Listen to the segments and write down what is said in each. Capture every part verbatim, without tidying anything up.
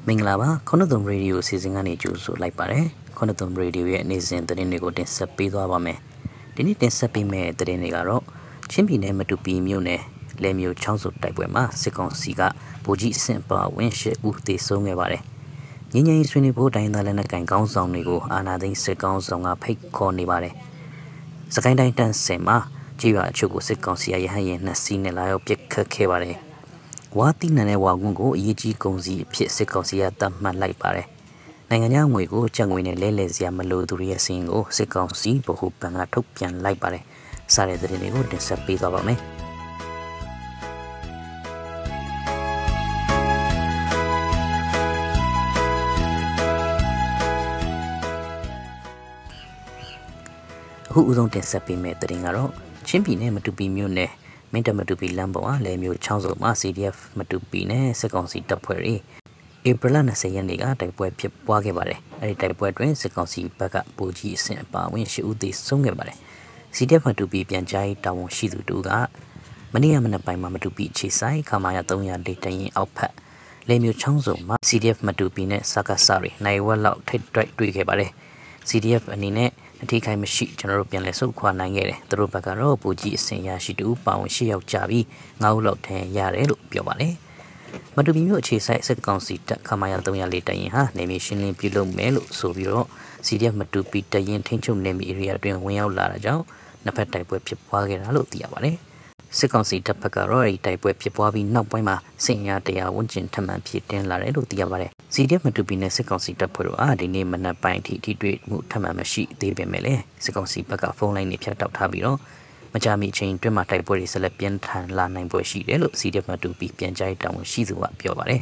Minglava, Khonumthung radio season an age like pare, Khonumthung radio yet is in the Renigo de Sapidwame. Didn't it sapi me the Renegaro? Chimpi name to be mune, Lemio Chanso Typema, second cigar, Boji Sempa, when she would they song evare. Nina is when you put in the Lena can count on Nigo, another second song a pig cornivare. Sakanda tan sema, Jiva Chugo second cia and Nasine Lio Pick Kevare. What in an ewagungo, Yiji Gonzi, Piet Secosia, Damman like pare. Nanganyang we go, Changwin Lelesia Maluduria single, second sea, Bohupanga Topian like pare. Sare the Renigo, then Sapid about me. Who don't sapi me the ringaro? Chimpy name to be mune. Menta to be Lamboa, Lemio Chanzo, C D F, Matupine, second seat up query. April say Yaniga, type web pip wagabare, a type web train, second seat back up Boji Sempa, when she would this songabare. C D F to be Pianjai, Town Shidu Duga, Maniamana by Mama to be Chisai, Kamaya Tonya data in outpat. Lemio Chanzo, C D F Matupine, Sakasari, Naiwa Lout, Ted Drake, C D F and Nine. Take a machine general Pianleso Quanangere, the Rubacaro, Boji, Senya, she do, Pound, she of Javi, now lot ten yard, Piovale. But to be much side second seat, Kamaya Toya later in her, name below Melo, so Viro, C D F Matupi, the intention name area doing well large, Napa type web Pipaga, Tiavale. Second seat, Pacaro, type web Pipavi, no poema, Senya, they are one gentleman, Pieten Laredo, Tiavale. C D F Matupine, second seat up for the name and a pint tea trade, Mutamashi, David Mele, second seat Paca phone line, Piat out Habiro, Majami chain, Drama type body, Selepian, Tan, La Nine Boy, she, C D F Matupi, Pianjai, Town, Shizu, Piovare.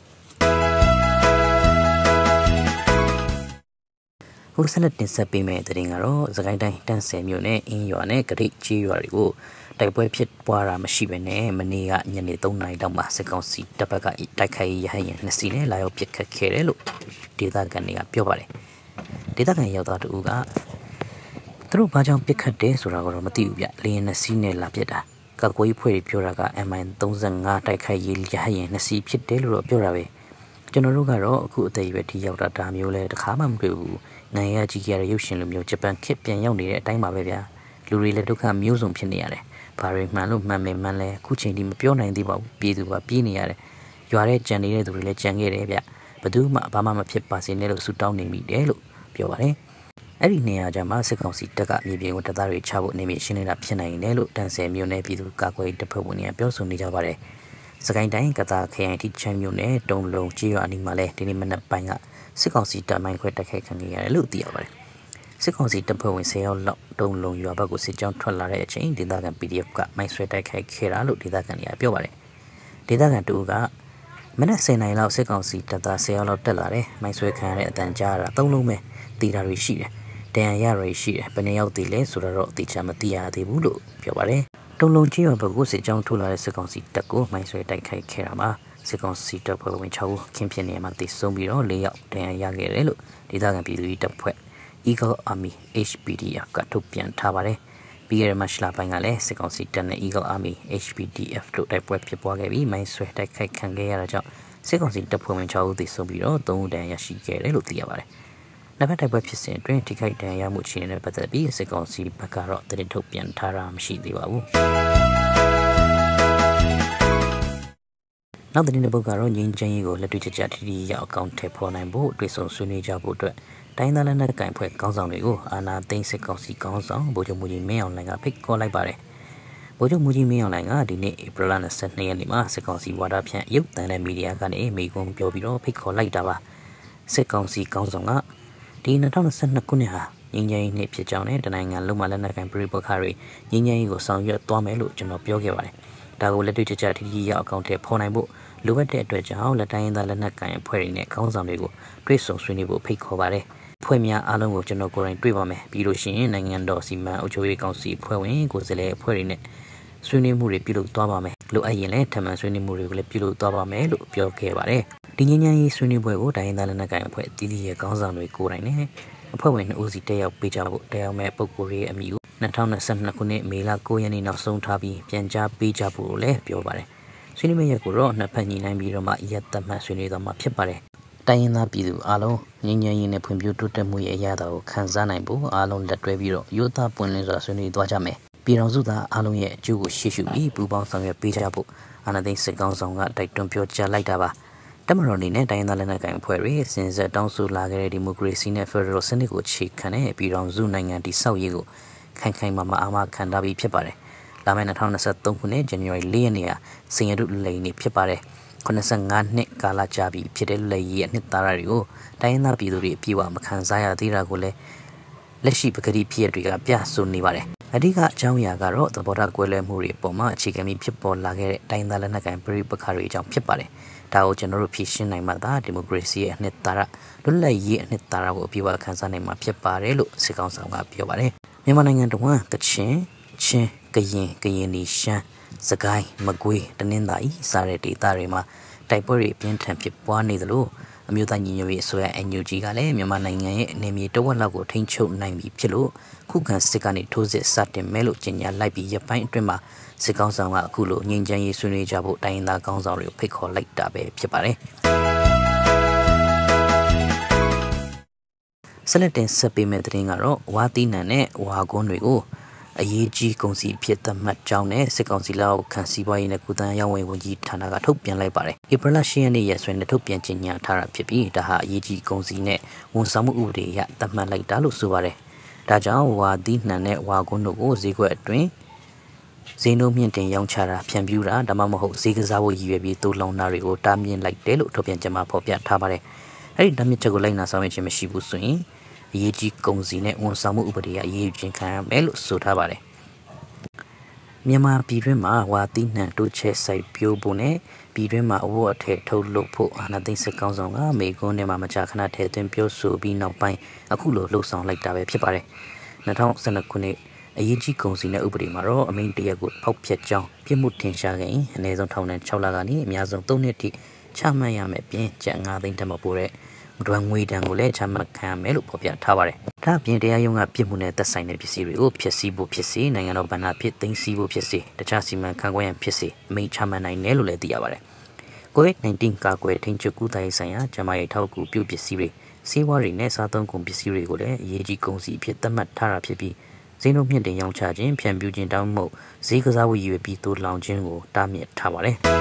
Who selected Sapi made the ringaro, the guy dan Samuel in your neck, great G. Type web pit Wara Machine, Mania, Yanitona, Dama, second seat, Tapaga, Takai, and Sine, Lio Pica Kerelo, Didagania Piovare. Didagania Uga. Through Bajan Pica days or Matibia, Lena Sine La Pieta, Kakoi Puri Puraga, and my Donzanga, Takai, Yahay, and Sea Pit Delo Purave. General Garo, could they wet Yota Damule, the Hamam Blue, Naya Giga Yushin, Japan, Kip and Yoni at Time Avia, Lurilla Duca Museum Pianiere. Pare Malu Mame Male, Kuchin Piona in the Bidua Piniare. You are a Janire to relate Jangaria, but do Mama Pipas in Nelo Sutan in me, Delo, Piovare. Every near Jama second seat took up maybe with a very chavo name Shin up China in Nelo, dance a mune Pidu Kakwe, the Powonia Pilson Nijavare. Second time, Kata K teach Mune, don't low Gio Animale, Dinimana Panga, second seat of my quite a cake and a loot the other. Second seat the poem say all don't loan you about sit down to a chain, did that and P D F got my sweat I care look did that and Piovare. Did that and do that? Menacing I love second seat that say all of Telare, my sweat can than Jara, don't know me, did I receive. Then Yara she, Penel the less or a rock the Chamatia de Bulu, Piovare. Don't loan you about sit down to a second seat taco, my sweat I care about. Second seat of Poem Chow, Kimpian Yamati Sombiro, lay up then Yagarello, did that and be the poet. Eagle Army H P D F Katupian Tabare, Beer Mashla Pangale, second seat and Eagle Army H P D F to type web Pipogavi, my sweat I can get a second seat the poem child the Sobiro, don't then Yashi get a look the Avare. Never type web system, train to kite the Yamuchi and Patabi, second seat Pacaro, the Topian Tara Machine the Wabu. Now the Nabogaro, Yin Jango, let you chat the account tape on and boat, with some Sunni Jabu. Taina and the kind of comes on go, and I think second seat comes on, Bojo Muji me on like a pick call like bare. Bojo Muji me on like a dinner, April and sent nearly ma, second seat what up you, then a media can a make on Pio pick call like Dava. Second seat comes on up. Dina Town sent Nakunia, Yinya Nip John, and I Lumalana can pre book Harry, Yinya go sound your Tomelu, General Piogaway. That will let you chat the account upon a book. Look at that dredge how let I in the Lanaka and Puering it comes on the go. Trace so swinny will pick over. Poemia Alan will general going Privame, Piroshin and Dosima, Uchoe Council, Puering, Gozele, Puering it. Swinny Muri Pilu Tobame, Look Ayen, Taman Swinny Muri, Pilu Tobame, look Pio Kevare. Dinia is Swinny Boy, I in the Lanaka and Put Didi comes on with Corine. A poem Uzi Day of Pijabo, Dale Mapokuri and you. Natana Sanakune, Mila Koyani, now soon Tabi, Pianja, Pijabu, Le Piovare. Swinny Mayakuro, Napani, Nambiroma, yet the Masuni, the Mapipare. တိုင်းရင်းသားပြည်သူအားလုံးငြိမ်းချမ်းရေးနဲ့ဖွံ့ဖြိုးတိုးတက်မှုရဲ့အရာတော်ကိုခံစားနိုင်ဖို့အားလုံးလက်တွဲပြီးတော့ရိုးသားပွင့်လင်းစွာဆွေးနွေးသွားကြမယ်ပြည်တော်စုသားအားလုံးရဲ့အကျိုးကိုရှေ့ရှုပြီးပူးပေါင်းဆောင်ရွက်ပေးကြဖို့အာဏာသိမ်းစစ်ကောင်ဆောင်ကတိုက်တွန်းပြောကြားလိုက်တာပါတမတော်နေနဲ့တိုင်းရင်းသားလက်နက်ကိုင်အဖွဲ့တွေစင်ဆက်တောင်းဆိုလာခဲ့တဲ့ဒီမိုကရေစီနဲ့ဖက်ဒရယ်စနစ်ကိုခြေခံတဲ့ပြည်တော်စုနိုင်ငံတည်ဆောက်ရေးကိုခိုင်ခိုင်မာမာအာမခံထားပြီးဖြစ်ပါတယ်လာမယ့်၂၀၂၃ခုနှစ်ဇန်နဝါရီ၄ရက်နေ့ဟာစင်ရတုလိန်နေ့ဖြစ်ပါတယ်ခုနှစ်နှစ်ကာလကြာပြီဖြစ်တဲ့လက်ရည်အနှစ်သာရတွေကိုတိုင်းရင်းသားပြည်သူတွေအပြည့်အဝမခံစားရသေးတာကိုလည်းလက်ရှိပကတိဖြစ်ရတွေကပြဆိုနေပါတယ်အဓိကအကြောင်းအရာကတော့သဘောထားကွဲလွဲမှုတွေအပေါ်မှာအခြေခံပြီးဖြစ်ပေါ်လာခဲ့တဲ့တိုင်းသားလက်နက်ကိုင်ပြည်ပခါတွေအကြောင်းဖြစ်ပါတယ်ဒါကိုကျွန်တော်တို့ဖြည့်ရှင်းနိုင်မှသာဒီမိုကရေစီရဲ့အနှစ်သာရလွတ်လပ်ရေးအနှစ်သာရကိုအပြည့်အဝခံစားနိုင်မှာဖြစ်ပါတယ်လို့စစ်ကောင်ဆောင်ကပြောပါတယ်မြန်မာနိုင်ငံတော်ကကချင်ချင်းကရင်ကရင်နီရှမ်းစကိုင်းမကွေးတနင်္သာရီစတဲ့ဒေသတွေမှာတိုက်ပွဲတွေပြင်းထန်ဖြစ်ပွားနေသလိုအမျိုးသားညီညွတ်ရေးအစိုးရ N U G ကလည်းမြန်မာနိုင်ငံရဲ့အနေမြေတဝက်လောက်ကိုထိန်းချုပ်နိုင်ပြီဖြစ်လို့ခုခံစစ်ကနေထိုးစစ်စတင်မယ်လို့ကြေညာလိုက်ပြီးရပိုင်းအတွင်းမှာစစ်ကောင်ဆောင်ကအခုလိုငြိမ်းချမ်းရေးဆွေးနွေးကြဖို့တိုင်းရင်းသားကောင်းဆောင်တွေကိုဖိတ်ခေါ်လိုက်တာပဲဖြစ်ပါတယ်ဆက်လက်တင်ဆက်ပေးမယ့်သတင်းကတော့ဝါသီးနံနဲ့ဝါကွန်းတွေကိုအရေးကြီးကုန်စည်ဖြစ်သတ်မှတ်ကြောင်းနဲ့စစ်ကောင်စီလက်အောက်ခံစီးပွားရေးနဲ့ကုသရေးဝန်ဝန်ကြီးဌာနကထုတ်ပြန်လိုက်ပါတယ်။ဧပြီလ၈ရက်နေ့ရက်စွဲနဲ့ထုတ်ပြန်ကြေညာထားတာဖြစ်ပြီးဒါဟာအရေးကြီးကုန်စည်နဲ့ဝန်ဆောင်မှုဥပဒေအရသတ်မှတ်လိုက်တာလို့ဆိုပါတယ်။ဒါကြောင့်ဝါသီးနှံနဲ့ဝါကွန်းတို့ကိုဈေးကွက်အတွင်းဈေးနှုန်းမြင့်တင်ရောင်းချတာဖြန့်ဖြူးတာဒါမှမဟုတ်ဈေးကစားဖို့ရည်ရွယ်ပြီးတိုးလောင်တာတွေကိုတားမြစ်လိုက်တယ်လို့ထုတ်ပြန်ကြေညာဖော်ပြထားပါတယ်။အဲဒီတားမြစ်ချက်ကိုလိုက်နာဆောင်ရွက်ခြင်းမရှိဘူးဆိုရင်အရေးကြီးကုန်စည်နဲ့ဝန်ဆောင်မှုဥပဒေအရေးယူခြင်းခံရမယ်လို့ဆိုထားပါတယ်မြန်မာပြည်တွင်းမှာဝါသီးနှံတိုးချဲ့စိုက်ပျိုးဖို့နဲ့ပြည်တွင်းမှာအဝတ်အထည်ထုတ်လုပ်ဖို့အာဏာသိမ်းစစ်ကောင်ဆောင်ကမေကွန်းထဲမှာမကြာခဏထည့်သွင်းပြောဆိုပြီးနောက်ပိုင်းအခုလိုလှုပ်ဆောင်လိုက်တာပဲဖြစ်ပါတယ်၂၀၁၂ခုနှစ်အရေးကြီးကုန်စည်နဲ့ဥပဒေမှာတော့အမိန့်တရက်ကိုဖောက်ဖျက်ကြောင်းပြစ်မှုထင်ရှားခဲ့ရင်အနည်းဆုံးထောင်ဒဏ်၆လကနေအများဆုံး၃နှစ်ထိချမှတ်ရမယ်ပြင်ကျပ်၅သိန်းတက်မပို့တဲ့ဒွမ်ငွေတံကိုလည်းချမှတ်ခံရမယ်လို့ဖော်ပြထားပါတယ်။ဒါ့အပြင်တရားရုံးကပြစ်မှုနဲ့သက်ဆိုင်တဲ့ပစ္စည်းတွေကိုဖျက်ဆီးဖို့ဖြစ်စေနိုင်ငံတော်ဗဏ္ဍာဖြစ်သိမ်းဆည်းဖို့ဖြစ်စေတခြားစီမံခန့်ခွဲရန်ဖြစ်စေအမိန့်ချမှတ်နိုင်တယ်လို့လည်းသိရပါတယ်။ ကိုဗစ်၁၉ ကာကွယ်ထိန်းချုပ်ကုသရေးဆိုင်ရာကျန်းမာရေးထောက်ကူပြုပစ္စည်းတွေဆေးဝါးတွေနဲ့စားသုံးကုန်ပစ္စည်းတွေကိုလည်းအရေးကြီးကုန်စည်ဖြစ်သတ်မှတ်ထားတာဖြစ်ပြီးဈေးနှုန်းမြင့်တင်ရောင်းချခြင်းဖြန့်ဖြူးခြင်းတောင်းမှုဈေးကစားဖို့ရည်ရွယ်ပြီးတိုးလောင်ခြင်းကိုတားမြစ်ထားပါတယ်။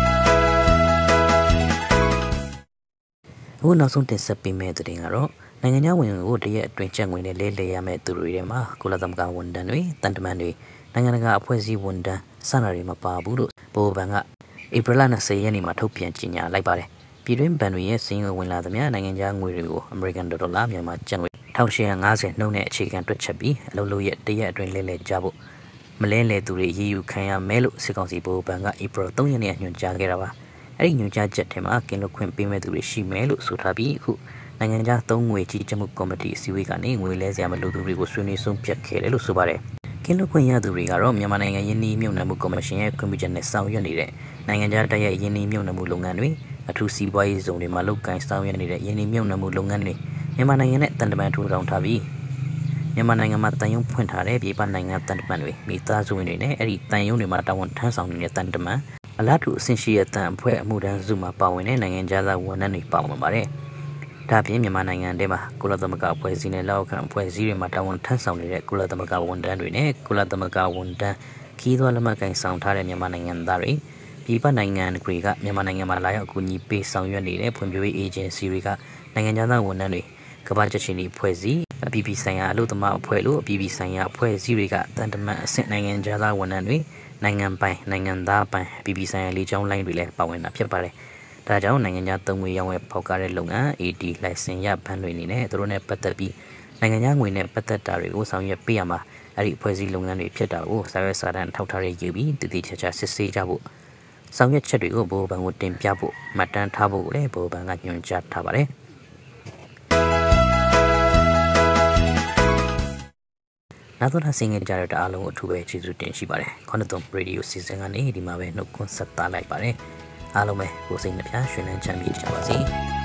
အခုနောက်ဆုံးတင်ဆက်ပေးမယ့်သတင်းကတော့နိုင်ငံခြားဝင်ကိုတရက်အတွင်းချက်ငွေနဲ့လဲလှယ်ရမယ့်သူတွေထဲမှာကုလသမဂ္ဂဝန်ထမ်းတွေတန်တမန်တွေနိုင်ငံတကာအဖွဲ့အစည်းဝန်ထမ်းစတာတွေမပါဘူးလို့ဗဟိုဘဏ်ကဧပြီလ၂၀ရက်နေ့မှာထုတ်ပြန်ကြေညာလိုက်ပါတယ်ပြည်တွင်းဘဏ်တွေရဲ့စည်းဝေးဝင်လာသမျှနိုင်ငံခြားငွေတွေကိုအမေရိကန်ဒေါ်လာမြန်မာကျပ်ငွေ၁၈၅၀နှုန်းနဲ့အခြေခံတွက်ချက်ပြီးအလုပ်လုပ်ရက်တရက်အတွင်းလဲလှယ်ကြဖို့မလဲလှယ်သူတွေရည်ယူခံရမယ်လို့စစ်ကောင်စီဗဟိုဘဏ်ကဧပြီ၃ရက်နေ့ညွှန်ကြားခဲ့တာပါအဲ့ဒီညွှန်ကြားချက်ထဲမှာကင်းလွတ်ခွင့်ပေးမဲ့သူတွေရှိမယ်လို့ဆိုထားပြီးအခုနိုင်ငံခြားသုံးငွေကြီးကြမှုကော်မတီအစည်းအဝေးကနေငွေလဲစရာမလိုသူတွေကိုဆွေးနွေးဆုံးဖြတ်ခဲ့တယ်လို့ဆိုပါတယ်ကင်းလွတ်ခွင့်ရသူတွေကတော့မြန်မာနိုင်ငံယင်းနှီးမြုပ်နှံမှုကော်မရှင်ရဲ့ခွင့်ပြုချက်နဲ့ဆောင်ရွက်နေတဲ့နိုင်ငံခြားတိုက်ရိုက်ယင်းနှီးမြုပ်နှံမှုလုပ်ငန်းတွေအထူးစီးပွားရေးဇုံတွေမှာလုပ်ကိုင်ဆောင်ရွက်နေတဲ့ယင်းနှီးမြုပ်နှံမှုလုပ်ငန်းတွေမြန်မာနိုင်ငံနဲ့တန်တမန်ထူထောင်ထားပြီးမြန်မာနိုင်ငံမှာတန်ယုံဖွင့်ထားတဲ့ပြည်ပနိုင်ငံတန်တမန်တွေမိသားစုဝင်တွေနဲ့အဲ့ဒီတန်ယုံတွေမှာတာဝန်ထမ်းဆောင်နေတဲ့တန်တမန်အလားတူအဆင့်ရှိတဲ့တန်အဖွဲ့အမှုတန်းစုမှာပါဝင်တဲ့နိုင်ငံသားဝန်ထမ်းတွေပါဝင်ပါတယ်။ဒါပြင်မြန်မာနိုင်ငံထဲမှာကုလသမဂ္ဂအဖွဲ့အစည်းနဲ့လက်အောက်ခံအဖွဲ့အစည်းတွေမှာတာဝန်ထမ်းဆောင်နေတဲ့ကုလသမဂ္ဂဝန်ထမ်းတွေနဲ့ကုလသမဂ္ဂဝန်ထမ်းခီးသွွားလက်မှတ်ကိုင်ဆောင်ထားတဲ့မြန်မာနိုင်ငံသားတွေပြည်ပနိုင်ငံတွေကမြန်မာနိုင်ငံမှာလာရောက်အကူအညီပေးဆောင်ရွက်နေတဲ့ဖွံ့ဖြိုးရေးအေဂျင်စီတွေကနိုင်ငံသားဝန်ထမ်းတွေကမ္ဘာ့ချက်ချင်းအဖွဲ့အစည်းအပြည်ပြည်ဆိုင်ရာအလို့သမားအဖွဲ့လို့အပြည်ပြည်ဆိုင်ရာအဖွဲ့အစည်းတွေကတန်တမန်အဆင့်နိုင်ငံသားဝန်ထမ်းတွေနိုင်ငံပိုင်နိုင်ငံသားပိုင်အပြည်ပြည်ဆိုင်ရာလေကြောင်းလိုင်းတွေလည်းပါဝင်တာဖြစ်ပါတယ်။ဒါကြောင့်နိုင်ငံခြားသုံးငွေရောင်းဝယ်ဖောက်ကားတဲ့လုပ်ငန်း A D လိုင်စင်ရဘဏ်တွေအနေနဲ့သူတို့နဲ့ပတ်သက်ပြီးနိုင်ငံခြားငွေနဲ့ပတ်သက်တာတွေကိုဆောင်ရွက်ပေးရမှာအဲ့ဒီအဖွဲ့အစည်းလုပ်ငန်းတွေဖြစ်တာကိုစာရွက်စာတမ်းထောက်ထားရယူပြီးတည်တည်ချာချာစစ်ဆေးကြဖို့ဆောင်ရွက်ချက်တွေကိုဘိုးဘဏ်ကိုတင်ပြဖို့မှတ်တမ်းထားဖို့ကိုလည်းဘိုးဘဏ်ကညွှန်ကြားထားပါတယ်။နောက်တော့ဆင်ငယ်ကြတဲ့အားလုံးကိုအထူးပဲကျေးဇူးတင်ရှိပါတယ်။ခေါင်းတုံရေဒီယိုစီစဉ်ကနေဒီမှာပဲနှုတ်ခွန်းဆက်သလိုက်ပါတယ်။အားလုံးပဲကိုယ်စိတ်နှပြရွှင်လန်းချမ်းမြေ့ကြပါစေ။